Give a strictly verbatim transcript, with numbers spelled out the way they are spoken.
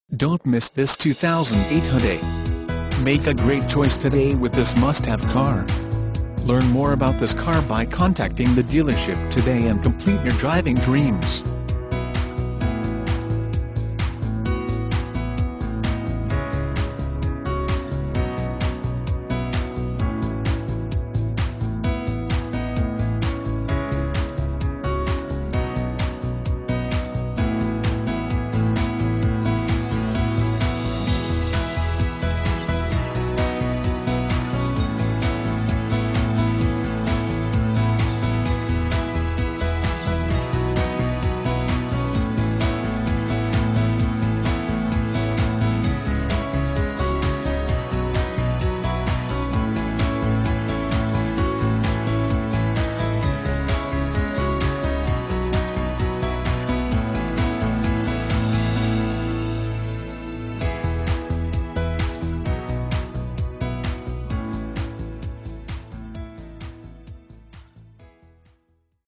Don't miss this two thousand eight Hyundai. Make a great choice today with this must-have car. Learn more about this car by contacting the dealership today and complete your driving dreams.